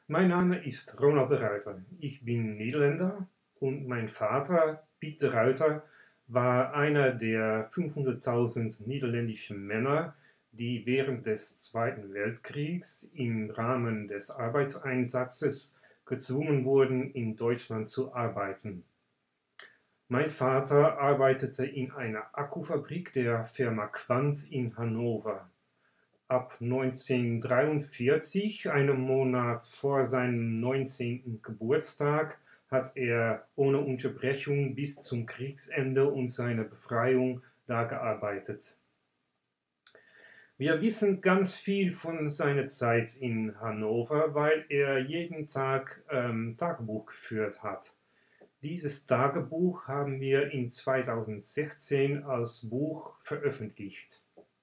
Mein Name ist Ronald de Ruyter. Ich bin Niederländer und mein Vater, Piet de Ruyter, war einer der 500.000 niederländischen Männer, die während des Zweiten Weltkriegs im Rahmen des Arbeitseinsatzes gezwungen wurden, in Deutschland zu arbeiten. Mein Vater arbeitete in einer Akkufabrik der Firma Quandt in Hannover. Ab 1943, einem Monat vor seinem 19. Geburtstag, hat er ohne Unterbrechung bis zum Kriegsende und seiner Befreiung da gearbeitet. Wir wissen ganz viel von seiner Zeit in Hannover, weil er jeden Tag Tagebuch geführt hat. Dieses Tagebuch haben wir in 2016 als Buch veröffentlicht.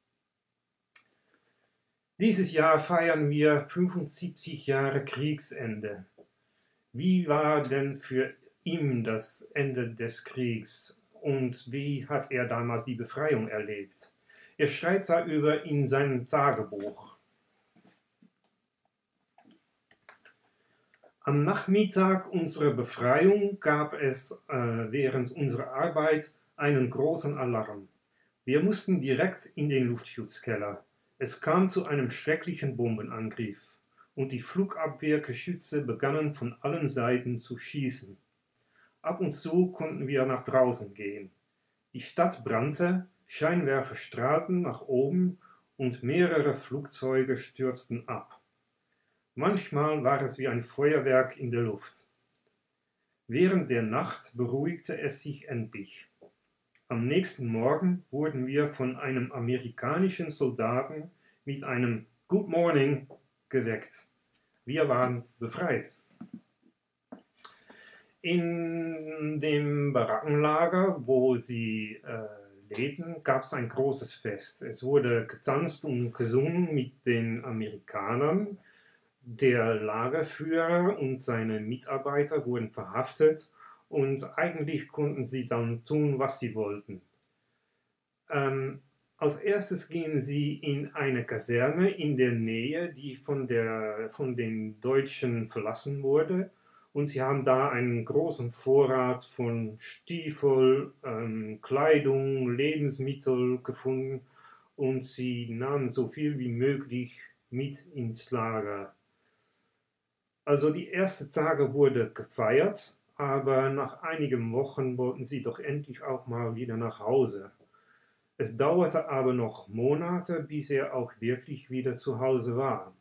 Dieses Jahr feiern wir 75 Jahre Kriegsende. Wie war denn für ihn das Ende des Kriegs und wie hat er damals die Befreiung erlebt? Er schreibt darüber in seinem Tagebuch. Am Nachmittag unserer Befreiung gab es während unserer Arbeit einen großen Alarm. Wir mussten direkt in den Luftschutzkeller. Es kam zu einem schrecklichen Bombenangriff und die Flugabwehrgeschütze begannen von allen Seiten zu schießen. Ab und zu konnten wir nach draußen gehen. Die Stadt brannte, Scheinwerfer strahlten nach oben und mehrere Flugzeuge stürzten ab. Manchmal war es wie ein Feuerwerk in der Luft. Während der Nacht beruhigte es sich endlich. Am nächsten Morgen wurden wir von einem amerikanischen Soldaten mit einem Good Morning geweckt. Wir waren befreit. In dem Barackenlager, wo sie lebten, gab es ein großes Fest. Es wurde getanzt und gesungen mit den Amerikanern. Der Lagerführer und seine Mitarbeiter wurden verhaftet und eigentlich konnten sie dann tun, was sie wollten. Als erstes gingen sie in eine Kaserne in der Nähe, die von den Deutschen verlassen wurde. Und sie haben da einen großen Vorrat von Stiefel, Kleidung, Lebensmittel gefunden. Und sie nahmen so viel wie möglich mit ins Lager. Also die ersten Tage wurde gefeiert, aber nach einigen Wochen wollten sie doch endlich auch mal wieder nach Hause. Es dauerte aber noch Monate, bis er auch wirklich wieder zu Hause war.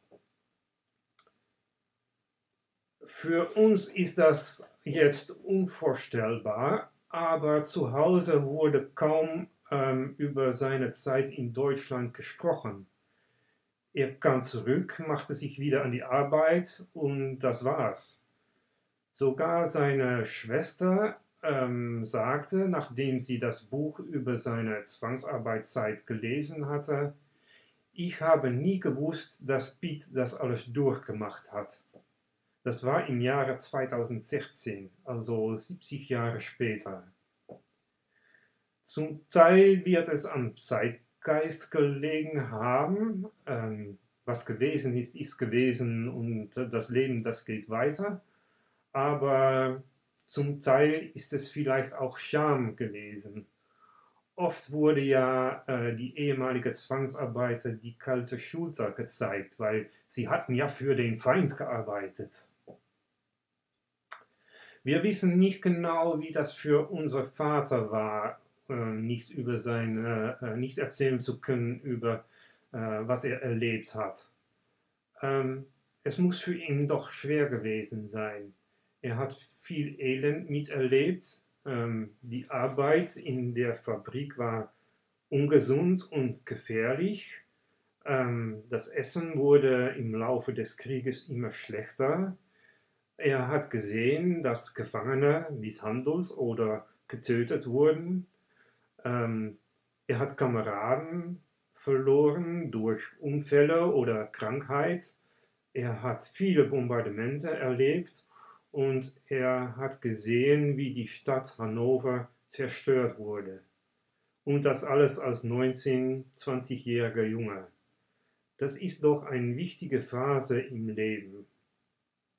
Für uns ist das jetzt unvorstellbar, aber zu Hause wurde kaum über seine Zeit in Deutschland gesprochen. Er kam zurück, machte sich wieder an die Arbeit und das war's. Sogar seine Schwester sagte, nachdem sie das Buch über seine Zwangsarbeitszeit gelesen hatte, ich habe nie gewusst, dass Piet das alles durchgemacht hat. Das war im Jahre 2016, also 70 Jahre später. Zum Teil wird es am Zeitgeist gelegen haben. Was gewesen ist, ist gewesen und das Leben, das geht weiter. Aber zum Teil ist es vielleicht auch Scham gewesen. Oft wurde ja die ehemalige Zwangsarbeiter die kalte Schulter gezeigt, weil sie hatten ja für den Feind gearbeitet. Wir wissen nicht genau, wie das für unser Vater war, nicht erzählen zu können über was er erlebt hat. Es muss für ihn doch schwer gewesen sein. Er hat viel Elend miterlebt. Die Arbeit in der Fabrik war ungesund und gefährlich. Das Essen wurde im Laufe des Krieges immer schlechter. Er hat gesehen, dass Gefangene misshandelt oder getötet wurden. Er hat Kameraden verloren durch Unfälle oder Krankheit. Er hat viele Bombardamente erlebt und er hat gesehen, wie die Stadt Hannover zerstört wurde. Und das alles als 19-, 20-jähriger Junge. Das ist doch eine wichtige Phase im Leben.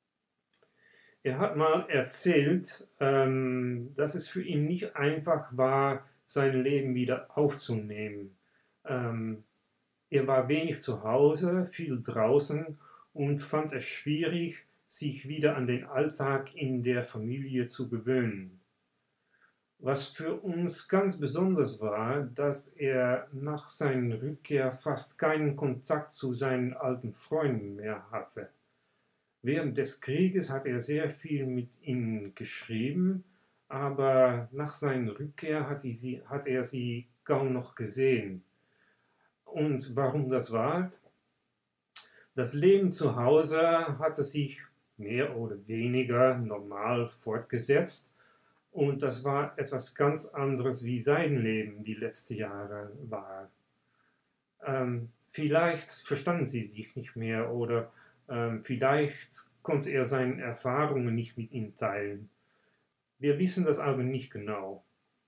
Er hat mal erzählt, dass es für ihn nicht einfach war, sein Leben wieder aufzunehmen. Ähm, Er war wenig zu Hause, viel draußen und fand es schwierig, sich wieder an den Alltag in der Familie zu gewöhnen. Was für uns ganz besonders war, dass er nach seiner Rückkehr fast keinen Kontakt zu seinen alten Freunden mehr hatte. Während des Krieges hat er sehr viel mit ihnen geschrieben, aber nach seiner Rückkehr hat er sie kaum noch gesehen. Und warum das war? Das Leben zu Hause hatte sich mehr oder weniger normal fortgesetzt und das war etwas ganz anderes, wie sein Leben die letzten Jahre war. Vielleicht verstanden sie sich nicht mehr oder vielleicht konnte er seine Erfahrungen nicht mit ihnen teilen. Wir wissen das aber nicht genau.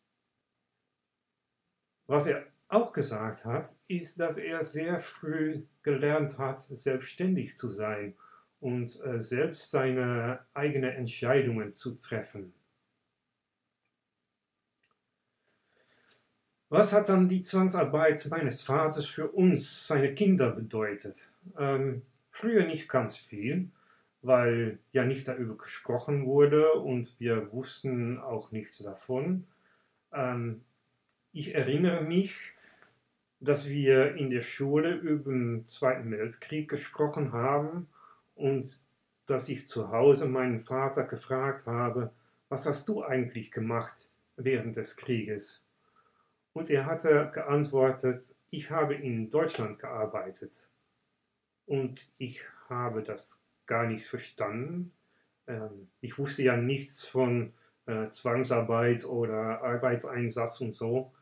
Was er auch gesagt hat, ist, dass er sehr früh gelernt hat, selbstständig zu sein und selbst seine eigenen Entscheidungen zu treffen. Was hat dann die Zwangsarbeit meines Vaters für uns, seine Kinder, bedeutet? Früher nicht ganz viel, weil ja nicht darüber gesprochen wurde und wir wussten auch nichts davon. Ich erinnere mich, dass wir in der Schule über den Zweiten Weltkrieg gesprochen haben und dass ich zu Hause meinen Vater gefragt habe, was hast du eigentlich gemacht während des Krieges? Und er hatte geantwortet, ich habe in Deutschland gearbeitet. Und ich habe das gar nicht verstanden. Ich wusste ja nichts von Zwangsarbeit oder Arbeitseinsatz und so.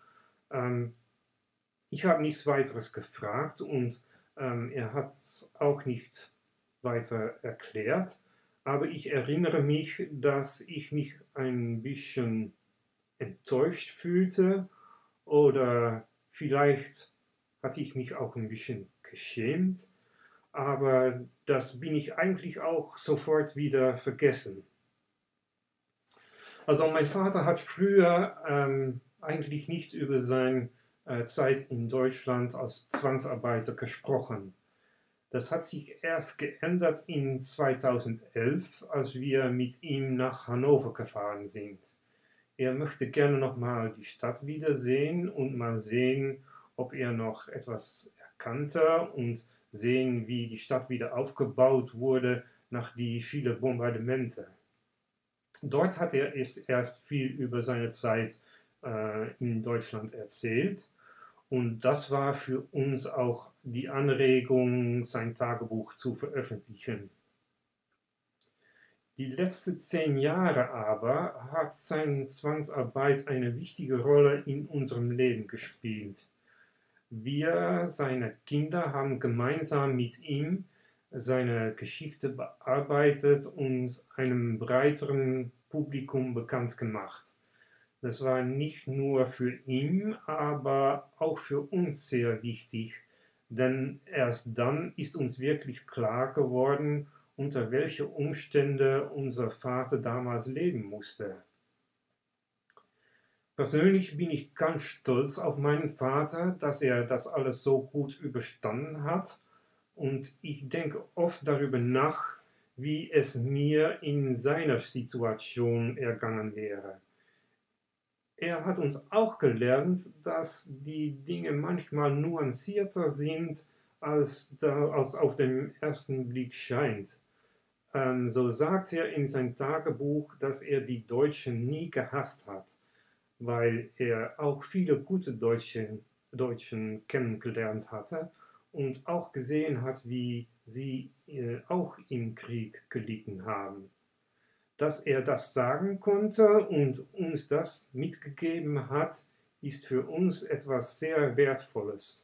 Ich habe nichts weiteres gefragt und er hat es auch nicht weiter erklärt. Aber ich erinnere mich, dass ich mich ein bisschen enttäuscht fühlte oder vielleicht hatte ich mich auch ein bisschen geschämt. Aber das bin ich eigentlich auch sofort wieder vergessen. Also mein Vater hat früher eigentlich nicht über seine Zeit in Deutschland als Zwangsarbeiter gesprochen. Das hat sich erst geändert in 2011, als wir mit ihm nach Hannover gefahren sind. Er möchte gerne nochmal die Stadt wiedersehen und mal sehen, ob er noch etwas erkannte und sehen, wie die Stadt wieder aufgebaut wurde nach die vielen Bombardementen. Dort hat er erst viel über seine Zeit in Deutschland erzählt und das war für uns auch die Anregung, sein Tagebuch zu veröffentlichen. Die letzten 10 Jahre aber hat seine Zwangsarbeit eine wichtige Rolle in unserem Leben gespielt. Wir, seine Kinder, haben gemeinsam mit ihm seine Geschichte bearbeitet und einem breiteren Publikum bekannt gemacht. Das war nicht nur für ihn, aber auch für uns sehr wichtig, denn erst dann ist uns wirklich klar geworden, unter welche Umstände unser Vater damals leben musste. Persönlich bin ich ganz stolz auf meinen Vater, dass er das alles so gut überstanden hat und ich denke oft darüber nach, wie es mir in seiner Situation ergangen wäre. Er hat uns auch gelernt, dass die Dinge manchmal nuancierter sind, als auf den ersten Blick scheint. So sagt er in sein Tagebuch, dass er die Deutschen nie gehasst hat, weil er auch viele gute Deutschen kennengelernt hatte und auch gesehen hat, wie sie auch im Krieg gelitten haben. Dass er das sagen konnte und uns das mitgegeben hat, ist für uns etwas sehr Wertvolles.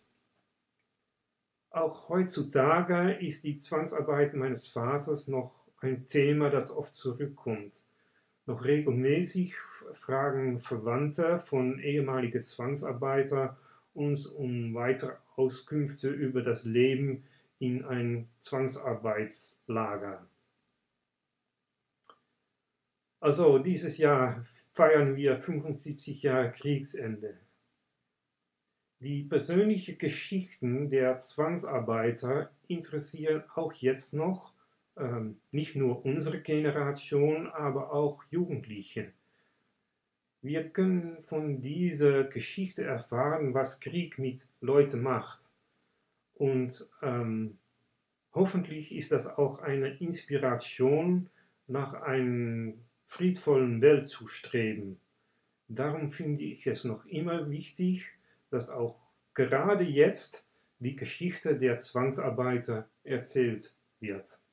Auch heutzutage ist die Zwangsarbeit meines Vaters noch ein Thema, das oft zurückkommt. Noch regelmäßig fragen Verwandte von ehemaligen Zwangsarbeitern uns um weitere Auskünfte über das Leben in ein Zwangsarbeitslager. Also dieses Jahr feiern wir 75 Jahre Kriegsende. Die persönlichen Geschichten der Zwangsarbeiter interessieren auch jetzt noch nicht nur unsere Generation, aber auch Jugendliche. Wir können von dieser Geschichte erfahren, was Krieg mit Leuten macht. Und hoffentlich ist das auch eine Inspiration, nach einer friedvollen Welt zu streben. Darum finde ich es noch immer wichtig, dass auch gerade jetzt die Geschichte der Zwangsarbeiter erzählt wird.